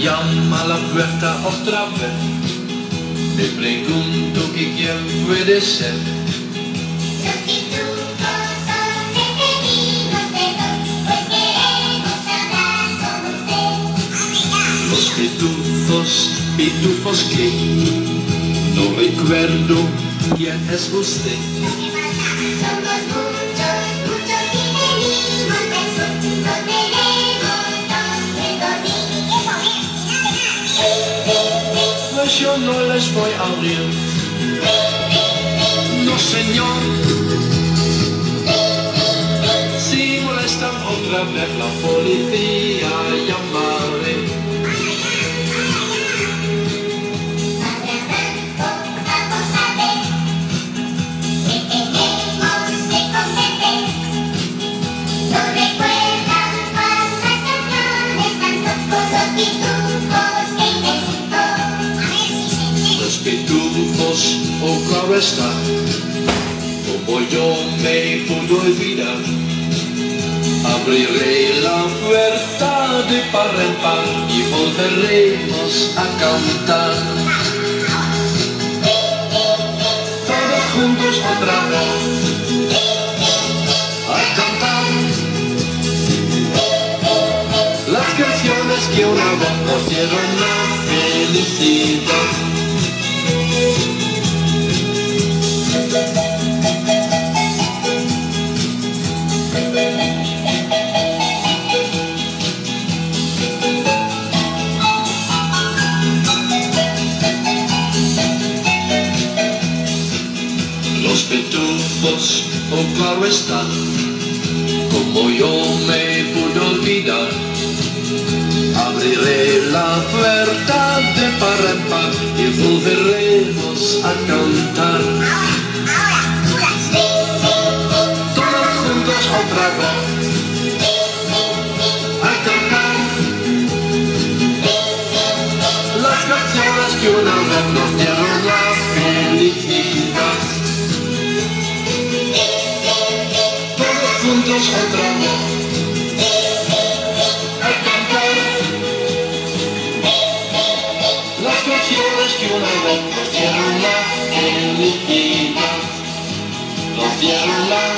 llama a la puerta otra vez. Me pregunto que quién puede ser. Los pitufos, pitufos que no recuerdo quién es usted. Somos muchos, muchos y venimos del sur. Nos tenemos dos de dormir. Pues yo no les voy a abrir. No, señor. Si molestan otra vez la policía, llamaré. Los pitufos, oh claro está, como yo me puedo olvidar. Abriré la puerta de par en par y volveremos a cantar. Todos juntos otra vez a cantar las canciones que una vez nos dieron la felicidad. Los pitufos, oh claro está, como yo me pude olvidar. Abriré la puerta de par en par y volveremos a cantar. Todos juntos otra vez a cantar las canciones que una vez nos dieron la felicidad. Todos juntos otra vez a cantar las canciones que una vez nos dieron la felicidad, nos dieron la